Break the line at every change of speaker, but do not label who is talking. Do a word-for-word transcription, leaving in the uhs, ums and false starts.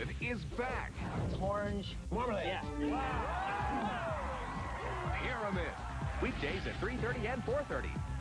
Marmalade is back.
It's orange.
Marmalade.
Yeah.
Pyramid. Weekdays at three thirty and four thirty.